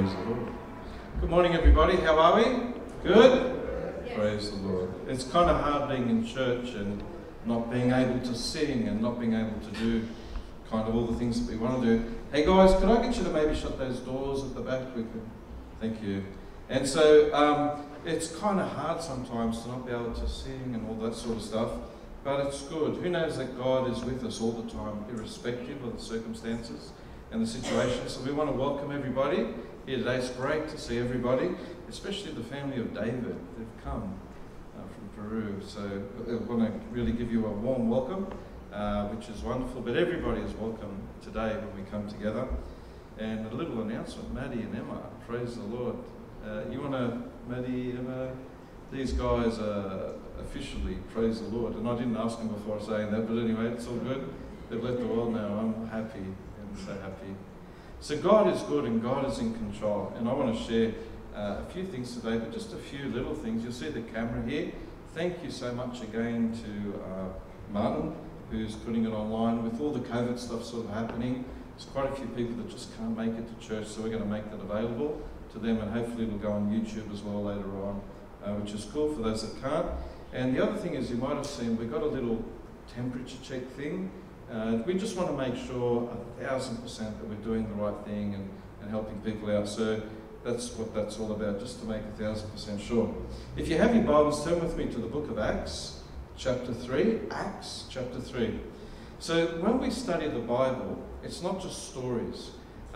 Praise the Lord. Good morning, everybody. How are we? Good? Yes. Praise the Lord. It's kind of hard being in church and not being able to sing and not being able to do kind of all the things that we want to do. Hey guys, could I get you to maybe shut those doors at the back? Thank you. And so it's kind of hard sometimes to not be able to sing and all that sort of stuff, but it's good. Who knows that God is with us all the time, irrespective of the circumstances and the situation. So we want to welcome everybody here today. It's great to see everybody, especially the family of David. They've come from Peru. So I want to really give you a warm welcome, which is wonderful. But everybody is welcome today when we come together. And a little announcement, Maddie and Emma, praise the Lord. You want to, Maddie, Emma, these guys are officially, praise the Lord. And I didn't ask them before saying that, but anyway, it's all good. They've let the world know. I'm happy and so happy. So God is good and God is in control. And I want to share a few things today, but just a few little things. You'll see the camera here. Thank you so much again to Martin, who's putting it online with all the COVID stuff sort of happening. There's quite a few people that just can't make it to church, so we're going to make that available to them, and hopefully it'll go on YouTube as well later on, which is cool for those that can't. And the other thing is, you might have seen, we've got a little temperature check thing. We just want to make sure 1,000% that we're doing the right thing and helping people out. So that's what that's all about, just to make 1,000% sure. If you have your Bibles, turn with me to the book of Acts, chapter 3. Acts, chapter 3. So when we study the Bible, it's not just stories.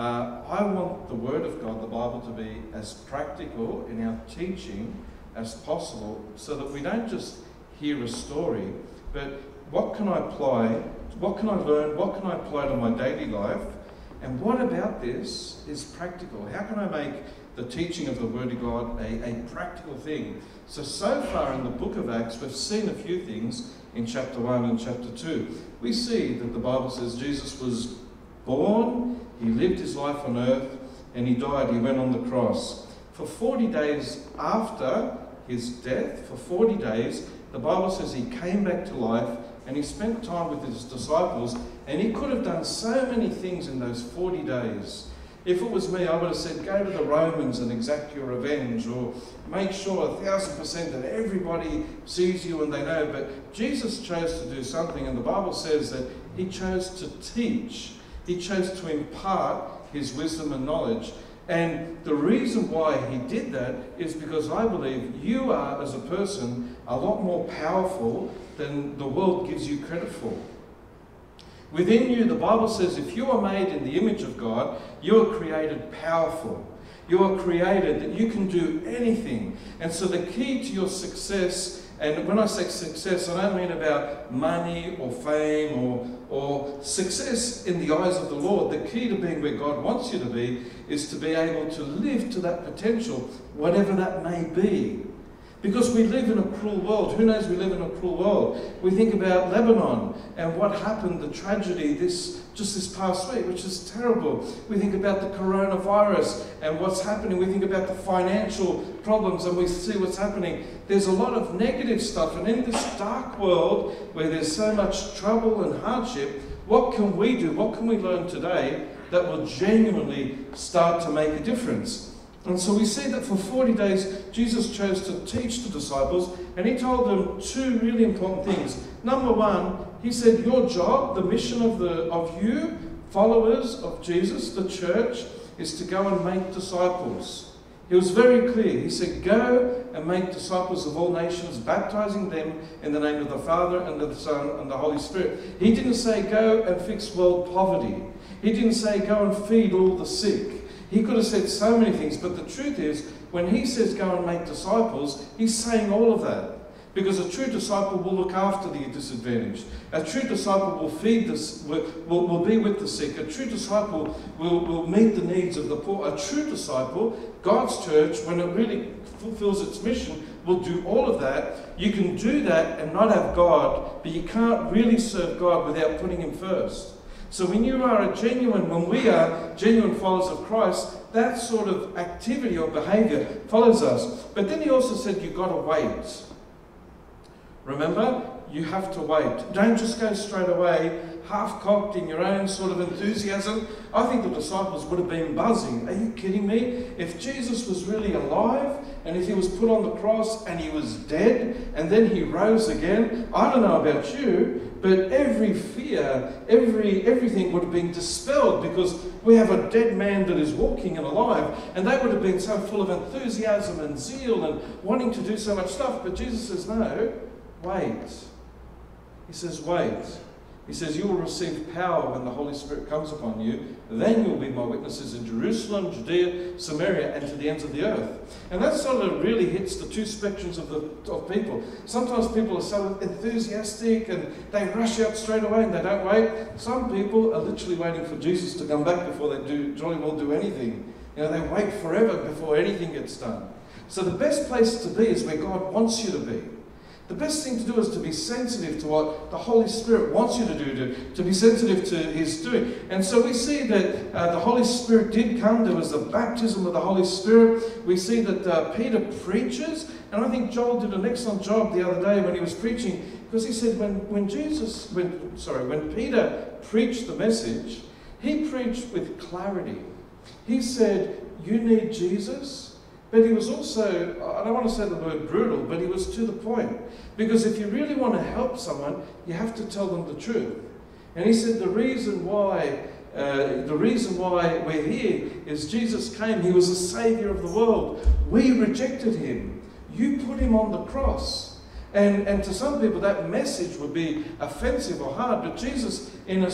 I want the Word of God, the Bible, to be as practical in our teaching as possible, so that we don't just hear a story, but what can I apply, what can I learn, what can I apply to my daily life, and what about this is practical? How can I make the teaching of the Word of God a practical thing? So far in the book of Acts, we've seen a few things in chapter 1 and chapter 2. We see that the Bible says Jesus was born, he lived his life on earth, and he died, he went on the cross. For 40 days after his death, for 40 days, the Bible says he came back to life and he spent time with his disciples, and he could have done so many things in those 40 days. If it was me, I would have said, go to the Romans and exact your revenge, or make sure 1,000% that everybody sees you and they know. But Jesus chose to do something, and the Bible says that he chose to teach. He chose to impart his wisdom and knowledge. And the reason why he did that is because I believe you are, as a person, a lot more powerful than the world gives you credit for. Within you, the Bible says, if you are made in the image of God, you are created powerful. You are created that you can do anything. And so the key to your success, and when I say success, I don't mean about money or fame or success in the eyes of the Lord. The key to being where God wants you to be is to be able to live to that potential, whatever that may be. Because we live in a cruel world. Who knows we live in a cruel world? We think about Lebanon and what happened, the tragedy just this past week, which is terrible. We think about the coronavirus and what's happening. We think about the financial problems and we see what's happening. There's a lot of negative stuff. And in this dark world where there's so much trouble and hardship, what can we do? What can we learn today that will genuinely start to make a difference? And so we see that for 40 days, Jesus chose to teach the disciples, and he told them two really important things. Number one, he said, your job, the mission of you, followers of Jesus, the church, is to go and make disciples. He was very clear. He said, go and make disciples of all nations, baptizing them in the name of the Father and the Son and the Holy Spirit. He didn't say, go and fix world poverty. He didn't say, go and feed all the sick. He could have said so many things, but the truth is, when he says go and make disciples, he's saying all of that. Because a true disciple will look after the disadvantaged. A true disciple will feed this, will be with the sick. A true disciple will meet the needs of the poor. A true disciple, God's church, when it really fulfills its mission, will do all of that. You can do that and not have God, but you can't really serve God without putting him first. So when we are genuine followers of Christ, that sort of activity or behavior follows us. But then he also said, you've got to wait. Remember, you have to wait. Don't just go straight away, half-cocked in your own sort of enthusiasm. I think the disciples would have been buzzing. Are you kidding me? If Jesus was really alive, and if he was put on the cross and he was dead, and then he rose again, I don't know about you, but every fear, everything would have been dispelled, because we have a dead man that is walking and alive, and they would have been so full of enthusiasm and zeal and wanting to do so much stuff. But Jesus says, no, wait. He says, wait. He says, you will receive power when the Holy Spirit comes upon you. Then you'll be my witnesses in Jerusalem, Judea, Samaria, and to the ends of the earth. And that sort of really hits the two spectrums of people. Sometimes people are so enthusiastic and they rush out straight away and they don't wait. Some people are literally waiting for Jesus to come back before they jolly well do anything. You know, they wait forever before anything gets done. So the best place to be is where God wants you to be. The best thing to do is to be sensitive to what the Holy Spirit wants you to do, to be sensitive to his doing. And so we see that the Holy Spirit did come. There was the baptism of the Holy Spirit. We see that Peter preaches, and I think Joel did an excellent job the other day when he was preaching, because he said when Peter preached the message, he preached with clarity. He said, you need Jesus. But he was also, I don't want to say the word brutal, but he was to the point. Because if you really want to help someone, you have to tell them the truth. And he said the reason why we're here is Jesus came. He was the Saviour of the world. We rejected him. You put him on the cross. And to some people that message would be offensive or hard, but Jesus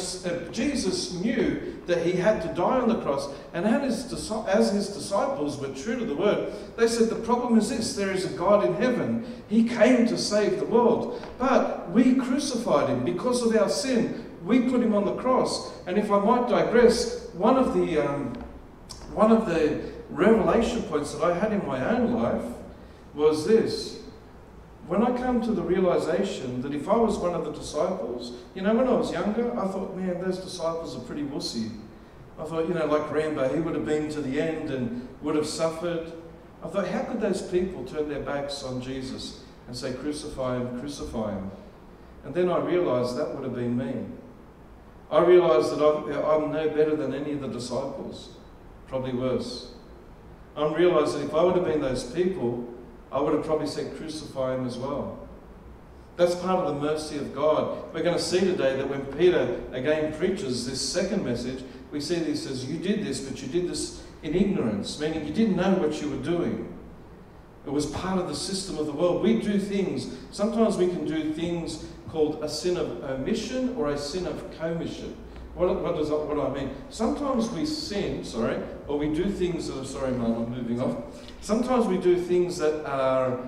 knew that he had to die on the cross, and as his disciples were true to the word, they said the problem is this: there is a God in heaven. He came to save the world, but we crucified him because of our sin. We put him on the cross. And if I might digress, one of the revelation points that I had in my own life was this. When I come to the realization that if I was one of the disciples, you know, when I was younger, I thought, man, those disciples are pretty wussy. I thought, you know, like Rambo, he would have been to the end and would have suffered. I thought, how could those people turn their backs on Jesus and say, crucify him, crucify him? And then I realized that would have been me. I realized that I'm no better than any of the disciples, probably worse. I realized that if I would have been those people, I would have probably said crucify him as well. That's part of the mercy of God. We're going to see today that when Peter again preaches this second message, we see that he says, you did this, but you did this in ignorance, meaning you didn't know what you were doing. It was part of the system of the world. We do things, sometimes we can do things called a sin of omission or a sin of commission. What do I mean? Sometimes we sin, or we do things that are, I'm moving off. Sometimes we do things that are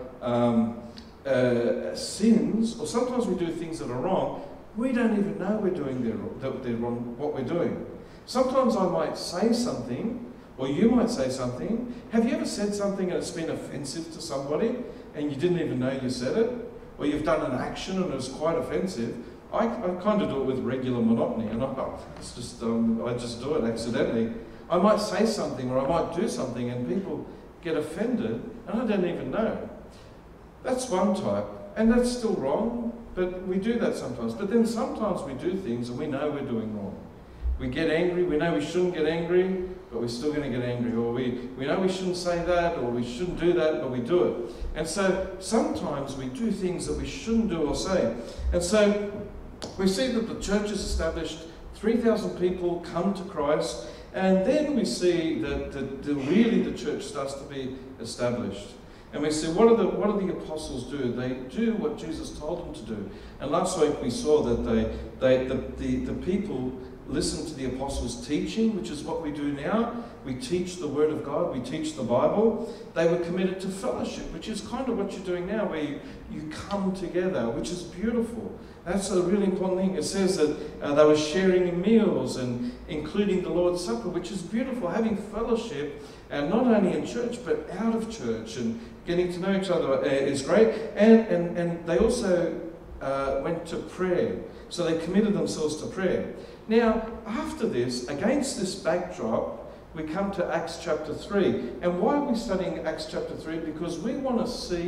sins, or sometimes we do things that are wrong. We don't even know we're doing they're wrong, what we're doing. Sometimes I might say something, or you might say something. Have you ever said something and it's been offensive to somebody, and you didn't even know you said it? Or you've done an action and it was quite offensive? I kind of do it with regular monotony, and I just do it accidentally. I might say something or I might do something and people get offended and I don't even know. That's one type, and that's still wrong, but we do that sometimes. But then sometimes we do things and we know we're doing wrong. We get angry, we know we shouldn't get angry, but we're still going to get angry. Or we know we shouldn't say that, or we shouldn't do that, but we do it. And so sometimes we do things that we shouldn't do or say. And so we see that the church is established, 3,000 people come to Christ, and then we see that really the church starts to be established. And we see, what do the apostles do? They do what Jesus told them to do. And last week we saw that the people listened to the apostles' teaching, which is what we do now. We teach the Word of God, we teach the Bible. They were committed to fellowship, which is kind of what you're doing now, where you come together, which is beautiful. That's a really important thing. It says that they were sharing in meals and including the Lord's Supper, which is beautiful. Having fellowship, and not only in church, but out of church, and getting to know each other is great. And they also went to prayer. So they committed themselves to prayer. Now, after this, against this backdrop, we come to Acts chapter 3. And why are we studying Acts chapter 3? Because we want to see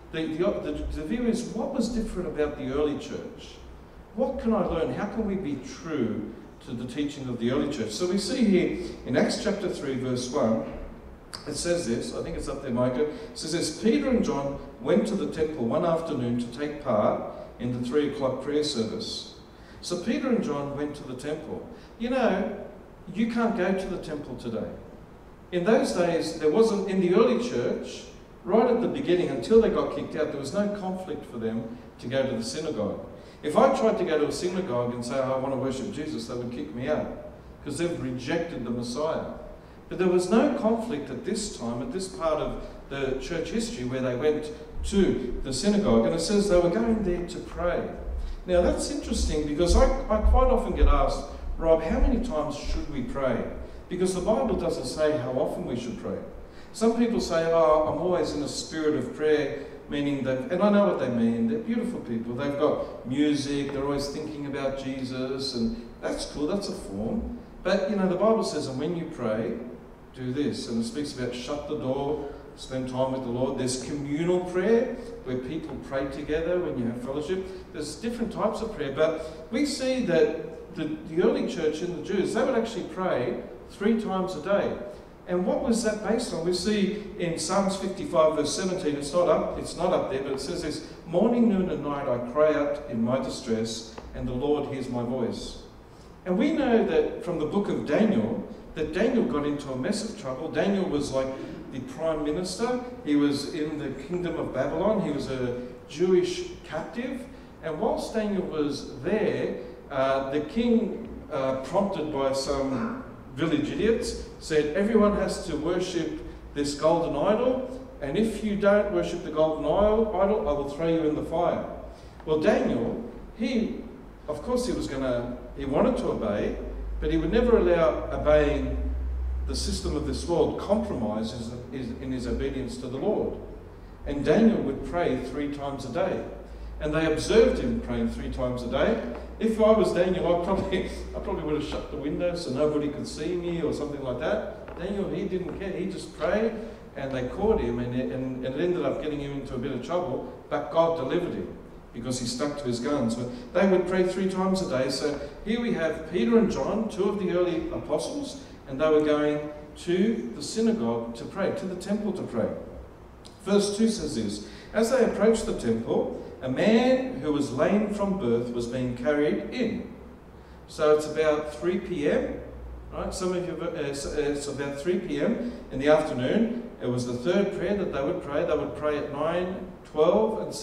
The view is, what was different about the early church? What can I learn? How can we be true to the teaching of the early church? So we see here in Acts chapter 3, verse 1, it says this, I think it's up there, Micah. It says this: Peter and John went to the temple one afternoon to take part in the 3 o'clock prayer service. So Peter and John went to the temple. You know, you can't go to the temple today. In those days, there wasn't, in the early church, right at the beginning, until they got kicked out, there was no conflict for them to go to the synagogue. If I tried to go to a synagogue and say, oh, I want to worship Jesus, they would kick me out, because they've rejected the Messiah. But there was no conflict at this time, at this part of the church history, where they went to the synagogue, and it says they were going there to pray. Now that's interesting, because I quite often get asked, Rob, how many times should we pray? Because the Bible doesn't say how often we should pray. Some people say, oh, I'm always in a spirit of prayer, meaning that, and I know what they mean, they're beautiful people, they've got music, they're always thinking about Jesus, and that's cool, that's a form. But, you know, the Bible says, and when you pray, do this. And it speaks about shut the door, spend time with the Lord. There's communal prayer, where people pray together when you have fellowship. There's different types of prayer, but we see that the early church and the Jews, they would actually pray 3 times a day. And what was that based on? We see in Psalms 55 verse 17, it's not up there, but it says this: morning, noon and night I cry out in my distress, and the Lord hears my voice. And we know that from the book of Daniel, that Daniel got into a mess of trouble. Daniel was like the prime minister. He was in the kingdom of Babylon. He was a Jewish captive. And whilst Daniel was there, the king, prompted by some village idiots, said everyone has to worship this golden idol, and if you don't worship the golden idol, I will throw you in the fire. Well, Daniel, he wanted to obey, but he would never allow obeying the system of this world compromise in his obedience to the Lord. And Daniel would pray 3 times a day. And they observed him praying 3 times a day. If I was Daniel, I probably would have shut the window so nobody could see me or something like that. Daniel, he didn't care. He just prayed, and they caught him, and it ended up getting him into a bit of trouble, but God delivered him because he stuck to his guns. But they would pray 3 times a day. So here we have Peter and John, 2 of the early apostles, and they were going to the synagogue to pray, to the temple to pray. Verse 2 says this: as they approached the temple, a man who was lame from birth was being carried in. So it's about 3 p.m, right? Some of you, it's about 3 p.m. in the afternoon. It was the 3rd prayer that they would pray. They would pray at 9, 12 and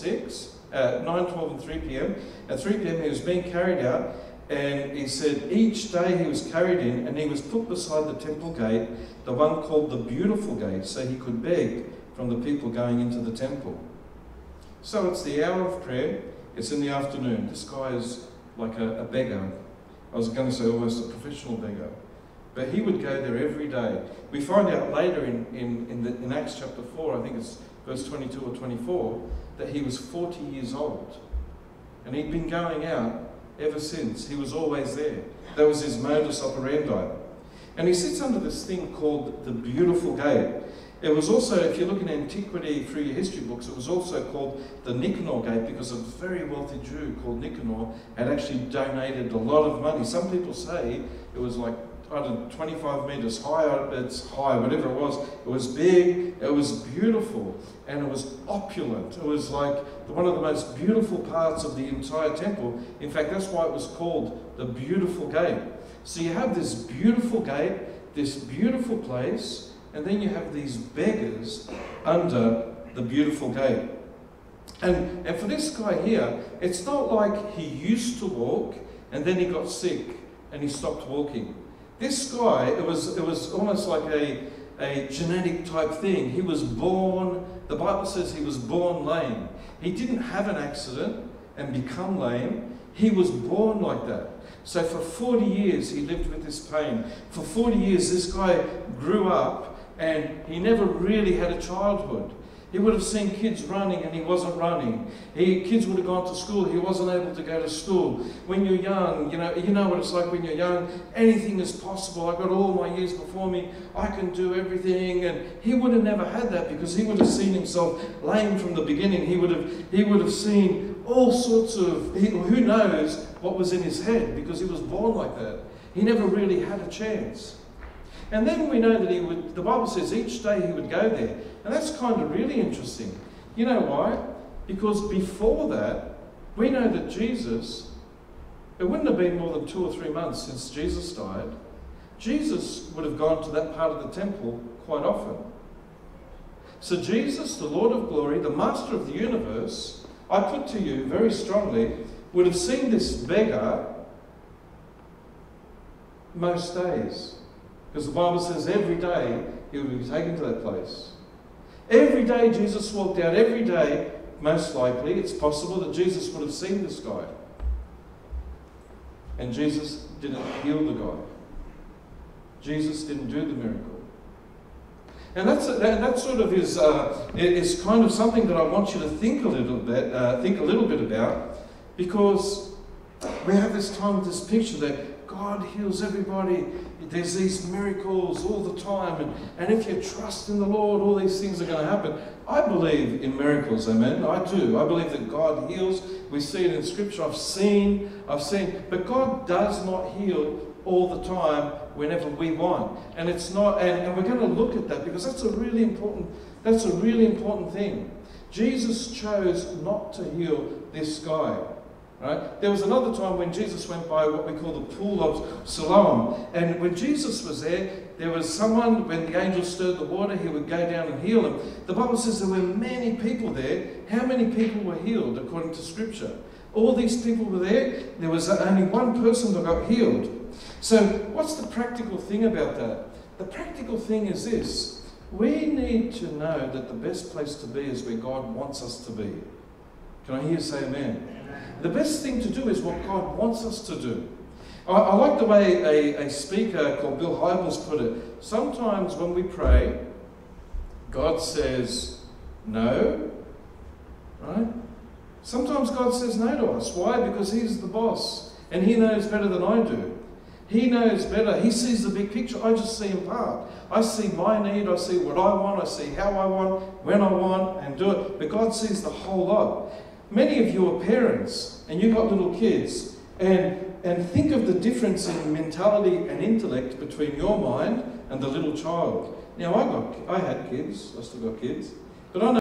3 p.m. At 3 p.m. he was being carried out, and he said each day he was carried in, and he was put beside the temple gate, the one called the Beautiful Gate, so he could beg from the people going into the temple. So it's the hour of prayer, it's in the afternoon. This guy is like a beggar. I was going to say almost a professional beggar. But he would go there every day. We find out later in Acts chapter 4, I think it's verse 22 or 24, that he was 40 years old. And he'd been going out ever since. He was always there. That was his modus operandi. And he sits under this thing called the Beautiful Gate. It was also, if you look in antiquity through your history books, it was also called the Nicanor Gate because a very wealthy Jew called Nicanor had actually donated a lot of money. Some people say it was like, I don't know, 25 metres high, it's high, whatever it was. It was big, it was beautiful, and it was opulent. It was like one of the most beautiful parts of the entire temple. In fact, that's why it was called the Beautiful Gate. So you have this beautiful gate, this beautiful place, and then you have these beggars under the Beautiful Gate. And for this guy here, it's not like he used to walk and then he got sick and he stopped walking. This guy, it was almost like a genetic type thing. He was born, the Bible says he was born lame. He didn't have an accident and become lame. He was born like that. So for 40 years he lived with this pain. For 40 years this guy grew up, and he never really had a childhood. He would have seen kids running and he wasn't running. Kids would have gone to school, he wasn't able to go to school. When you're young, you know what it's like when you're young. Anything is possible. I've got all my years before me. I can do everything. And he would have never had that because he would have seen himself lame from the beginning. He would have seen all sorts of, who knows what was in his head because he was born like that. He never really had a chance. And then we know that the Bible says each day he would go there. And that's kind of really interesting. You know why? Because before that, we know that Jesus, it wouldn't have been more than 2 or 3 months since Jesus died. Jesus would have gone to that part of the temple quite often. So Jesus, the Lord of glory, the master of the universe, I put to you very strongly, would have seen this beggar most days. Because the Bible says every day he would be taken to that place. Every day Jesus walked out, every day, most likely, it's possible that Jesus would have seen this guy. And Jesus didn't heal the guy. Jesus didn't do the miracle. And that sort of is kind of something that I want you to think a little bit about, because we have this time, this picture that God heals everybody. There's these miracles all the time, and if you trust in the Lord, all these things are going to happen. I believe in miracles, amen. I do. I believe that God heals. We see it in Scripture. I've seen, but God does not heal all the time whenever we want. And it's not, and we're going to look at that because that's a really important thing. Jesus chose not to heal this guy. Right? There was another time when Jesus went by what we call the pool of Siloam, and when Jesus was there was someone, when the angel stirred the water, he would go down and heal him. The Bible says there were many people there. How many people were healed according to Scripture? All these people were there. There was only one person that got healed. So what's the practical thing about that? The practical thing is this. We need to know that the best place to be is where God wants us to be. Can I hear you say amen? The best thing to do is what God wants us to do. I like the way a speaker called Bill Hybels put it. Sometimes when we pray, God says no, right? Sometimes God says no to us. Why? Because He's the boss, and He knows better than I do. He knows better. He sees the big picture. I just see in part. I see my need. I see what I want. I see how I want, when I want, and do it. But God sees the whole lot. Many of you are parents, and you've got little kids, and think of the difference in mentality and intellect between your mind and the little child. Now, I had kids. I still got kids. But I know